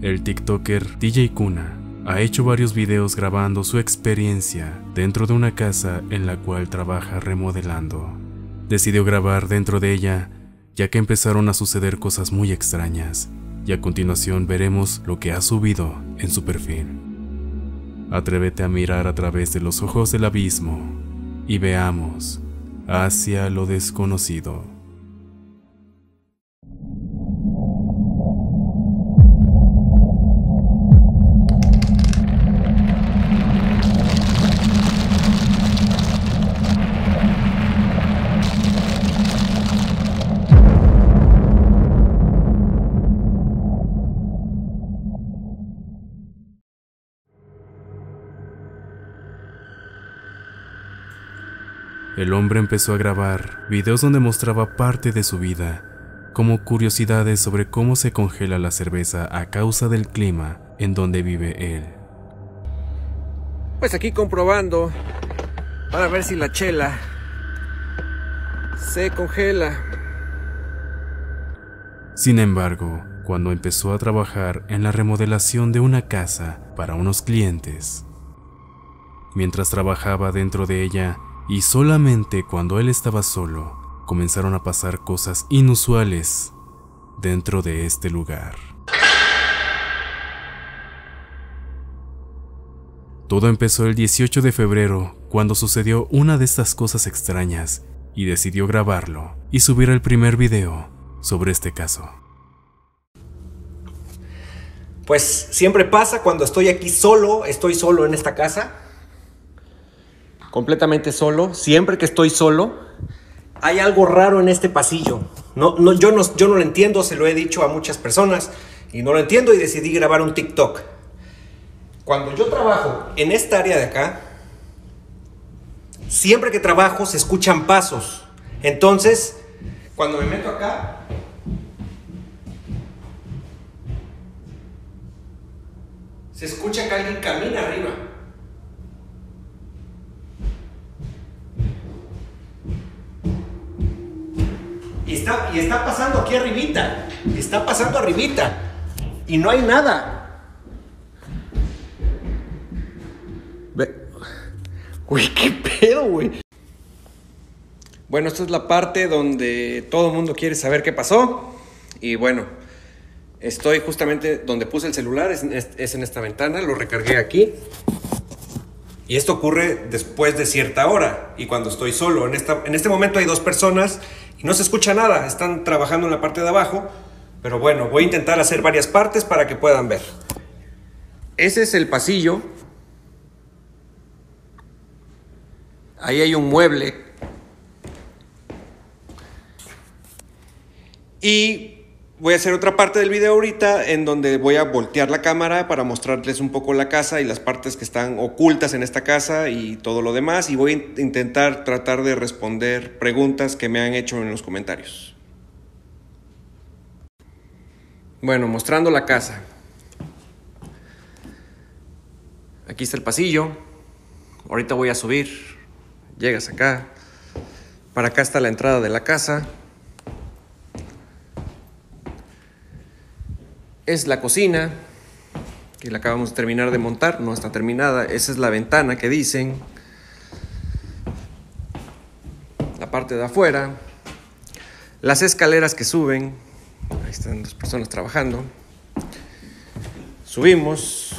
El TikToker DJ Kuna ha hecho varios videos grabando su experiencia dentro de una casa en la cual trabaja remodelando. Decidió grabar dentro de ella, ya que empezaron a suceder cosas muy extrañas, y a continuación veremos lo que ha subido en su perfil. Atrévete a mirar a través de los ojos del abismo y veamos hacia lo desconocido. El hombre empezó a grabar videos donde mostraba parte de su vida, como curiosidades sobre cómo se congela la cerveza a causa del clima en donde vive él. Pues aquí comprobando para ver si la chela se congela. Sin embargo, cuando empezó a trabajar en la remodelación de una casa para unos clientes, mientras trabajaba dentro de ella, y solamente cuando él estaba solo, comenzaron a pasar cosas inusuales dentro de este lugar. Todo empezó el 18 de febrero, cuando sucedió una de estas cosas extrañas, y decidió grabarlo y subir el primer video sobre este caso. Pues siempre pasa cuando estoy aquí solo, estoy solo en esta casa. Completamente solo. Siempre que estoy solo, hay algo raro en este pasillo. Yo no lo entiendo, se lo he dicho a muchas personas y no lo entiendo, y decidí grabar un TikTok. Cuando yo trabajo en esta área de acá, siempre que trabajo se escuchan pasos. Entonces, cuando me meto acá, se escucha que alguien camina arriba. Y está pasando aquí arribita. Está pasando arribita. Y no hay nada. Uy, qué pedo, güey. Bueno, esta es la parte donde todo el mundo quiere saber qué pasó. Y bueno, estoy justamente donde puse el celular. Es en esta ventana. Lo recargué aquí. Y esto ocurre después de cierta hora. Y cuando estoy solo. En este momento hay dos personas. Y no se escucha nada, están trabajando en la parte de abajo, pero bueno, voy a intentar hacer varias partes para que puedan ver. Ese es el pasillo. Ahí hay un mueble. Y voy a hacer otra parte del video ahorita en donde voy a voltear la cámara para mostrarles un poco la casa y las partes que están ocultas en esta casa y todo lo demás. Y voy a intentar tratar de responder preguntas que me han hecho en los comentarios. Bueno, mostrando la casa. Aquí está el pasillo. Ahorita voy a subir. Llegas acá. Para acá está la entrada de la casa. Es la cocina, que la acabamos de terminar de montar, no está terminada. Esa es la ventana que dicen. La parte de afuera. Las escaleras que suben. Ahí están dos personas trabajando. Subimos.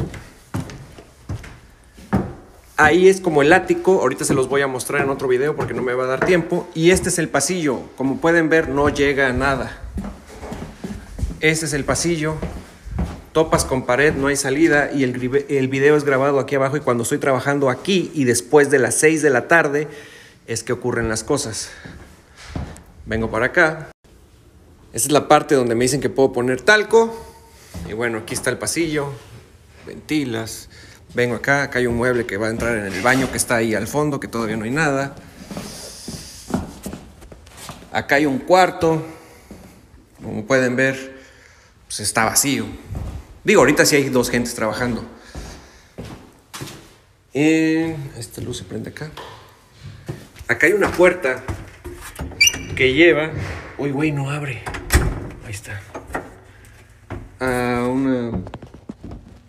Ahí es como el ático. Ahorita se los voy a mostrar en otro video porque no me va a dar tiempo. Y este es el pasillo. Como pueden ver, no llega a nada. Este es el pasillo. Topas con pared, no hay salida, y el video es grabado aquí abajo, y cuando estoy trabajando aquí y después de las 6 de la tarde es que ocurren las cosas. Vengo para acá. Esta es la parte donde me dicen que puedo poner talco. Y bueno, aquí está el pasillo. Ventilas. Vengo acá, acá hay un mueble que va a entrar en el baño que está ahí al fondo, que todavía no hay nada. Acá hay un cuarto. Como pueden ver, pues está vacío. Digo, ahorita sí hay dos gentes trabajando. Esta luz se prende acá. Acá hay una puerta que lleva... Uy, güey, no abre. Ahí está. A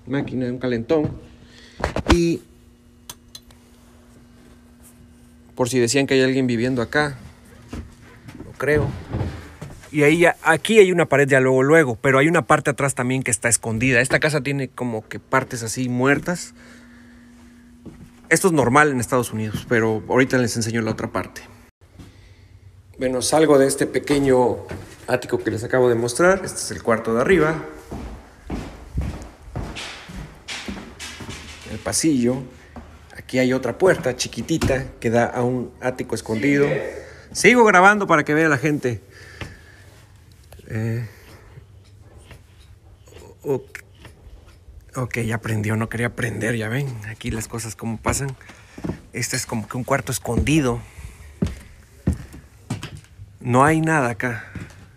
máquina, un calentón. Y por si decían que hay alguien viviendo acá, no creo. Y ahí aquí hay una pared ya luego, pero hay una parte atrás también que está escondida. Esta casa tiene como que partes así muertas. Esto es normal en Estados Unidos, pero ahorita les enseño la otra parte. Bueno, salgo de este pequeño ático que les acabo de mostrar. Este es el cuarto de arriba. El pasillo. Aquí hay otra puerta chiquitita que da a un ático escondido. Sigo grabando para que vea la gente. Ok, ya prendió, no quería prender, ya ven. Aquí las cosas como pasan. Este es como que un cuarto escondido. No hay nada acá.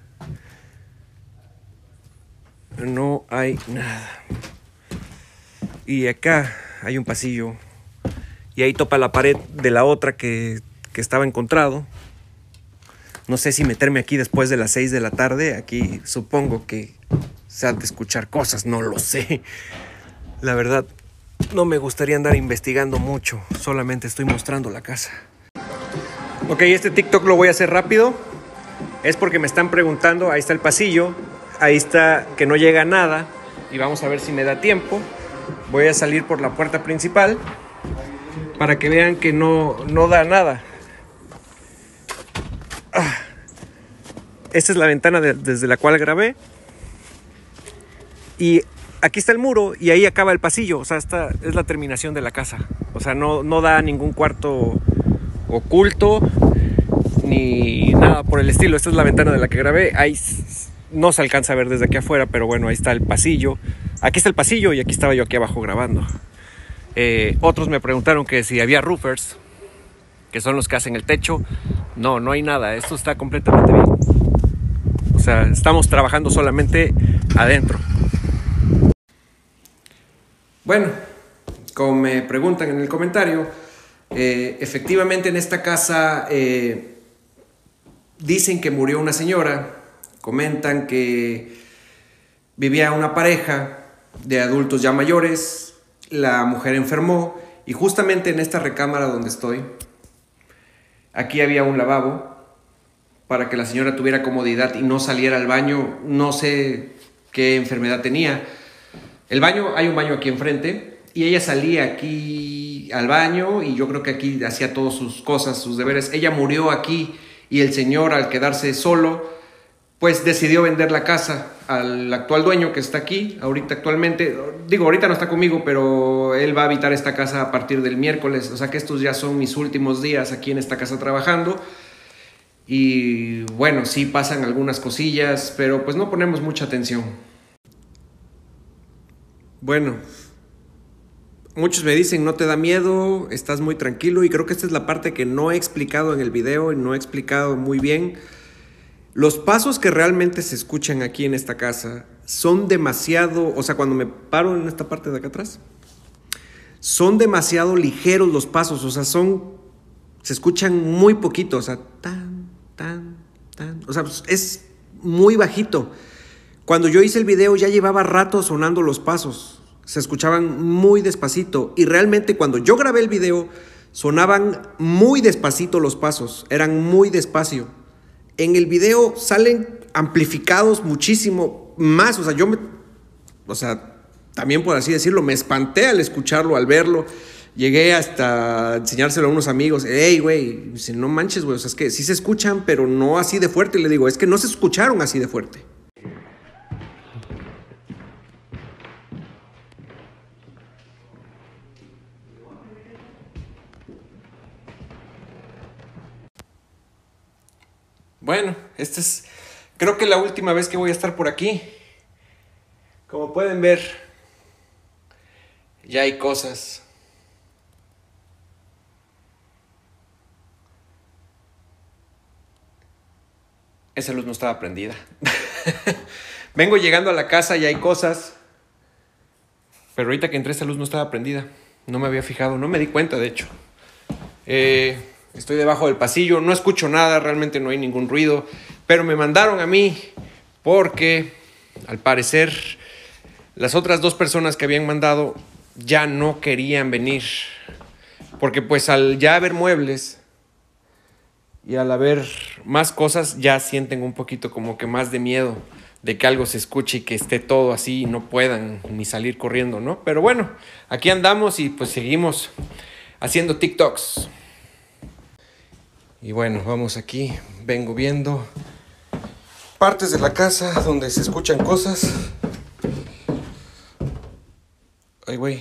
No hay nada. Y acá hay un pasillo. Y ahí topa la pared de la otra que estaba encontrado. No sé si meterme aquí después de las 6 de la tarde. Aquí supongo que se han de escuchar cosas, no lo sé. La verdad, no me gustaría andar investigando mucho. Solamente estoy mostrando la casa. Ok, este TikTok lo voy a hacer rápido. Es porque me están preguntando. Ahí está el pasillo. Ahí está que no llega nada. Y vamos a ver si me da tiempo. Voy a salir por la puerta principal para que vean que no da nada. Esta es la ventana desde la cual grabé. Y aquí está el muro y ahí acaba el pasillo. O sea, esta es la terminación de la casa. O sea, no da ningún cuarto oculto ni nada por el estilo. Esta es la ventana de la que grabé. Ahí no se alcanza a ver desde aquí afuera, pero bueno, ahí está el pasillo. Aquí está el pasillo y aquí estaba yo aquí abajo grabando. Otros me preguntaron que si había roofers, que son los que hacen el techo. No hay nada. Esto está completamente bien. O sea, estamos trabajando solamente adentro. Bueno, como me preguntan en el comentario, efectivamente en esta casa dicen que murió una señora. Comentan que vivía una pareja de adultos ya mayores. La mujer enfermó y justamente en esta recámara donde estoy, aquí había un lavabo para que la señora tuviera comodidad y no saliera al baño. No sé qué enfermedad tenía. Hay un baño aquí enfrente y ella salía aquí al baño y yo creo que aquí hacía todas sus cosas, sus deberes. Ella murió aquí y el señor, al quedarse solo, pues decidió vender la casa al actual dueño que está aquí ahorita actualmente. Digo, ahorita no está conmigo, pero él va a habitar esta casa a partir del miércoles. O sea que estos ya son mis últimos días aquí en esta casa trabajando. Y bueno, sí pasan algunas cosillas, pero pues no ponemos mucha atención. Bueno, muchos me dicen, no te da miedo, estás muy tranquilo, y creo que esta es la parte que no he explicado en el video y no he explicado muy bien. Los pasos que realmente se escuchan aquí en esta casa son demasiado, o sea, cuando me paro en esta parte de acá atrás, son demasiado ligeros los pasos, o sea, se escuchan muy poquito, o sea, o sea, es muy bajito. Cuando yo hice el video ya llevaba rato sonando los pasos, se escuchaban muy despacito, y realmente cuando yo grabé el video sonaban muy despacito los pasos, eran muy despacio. En el video salen amplificados muchísimo más, o sea, también por así decirlo, me espanté al escucharlo, al verlo. Llegué hasta enseñárselo a unos amigos. Hey, güey, dice, no manches, güey, o sea, es que sí se escuchan, pero no así de fuerte. Le digo, es que no se escucharon así de fuerte. Bueno, esta es, creo que la última vez que voy a estar por aquí. Como pueden ver, ya hay cosas. Esa luz no estaba prendida. Vengo llegando a la casa y hay cosas. Pero ahorita que entré esta luz no estaba prendida. No me había fijado, no me di cuenta de hecho. Estoy debajo del pasillo, no escucho nada, realmente no hay ningún ruido. Pero me mandaron a mí porque al parecer Las otras 2 personas que habían mandado ya no querían venir, porque pues al ya haber muebles y al haber más cosas ya sienten un poquito como que más de miedo de que algo se escuche y que esté todo así y no puedan ni salir corriendo, ¿no? Pero bueno, aquí andamos y pues seguimos haciendo TikToks. Y bueno, vamos aquí, vengo viendo partes de la casa donde se escuchan cosas. Ay, güey.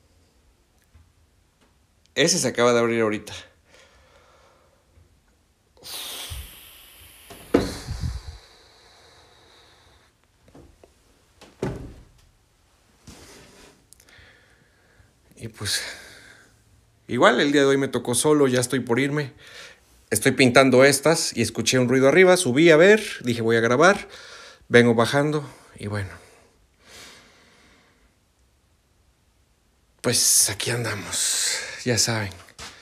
Ese se acaba de abrir ahorita. Y pues, igual el día de hoy me tocó solo, ya estoy por irme. Estoy pintando estas y escuché un ruido arriba, subí a ver, dije voy a grabar, vengo bajando y bueno. Pues aquí andamos, ya saben.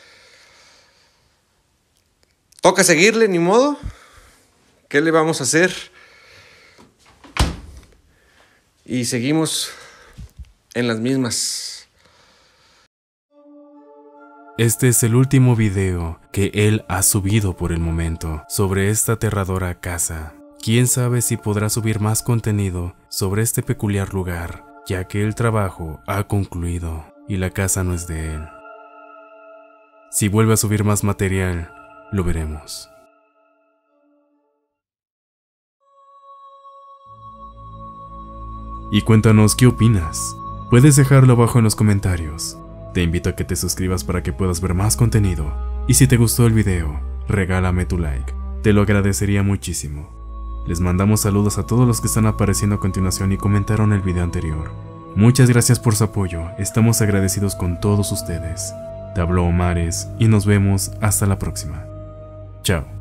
Toca seguirle, ni modo. ¿Qué le vamos a hacer? Y seguimos en las mismas. Este es el último video que él ha subido por el momento sobre esta aterradora casa. Quién sabe si podrá subir más contenido sobre este peculiar lugar, ya que el trabajo ha concluido y la casa no es de él. Si vuelve a subir más material, lo veremos. Y cuéntanos qué opinas. Puedes dejarlo abajo en los comentarios. Te invito a que te suscribas para que puedas ver más contenido. Y si te gustó el video, regálame tu like. Te lo agradecería muchísimo. Les mandamos saludos a todos los que están apareciendo a continuación y comentaron el video anterior. Muchas gracias por su apoyo, estamos agradecidos con todos ustedes. Te habló Omares y nos vemos hasta la próxima. Chao.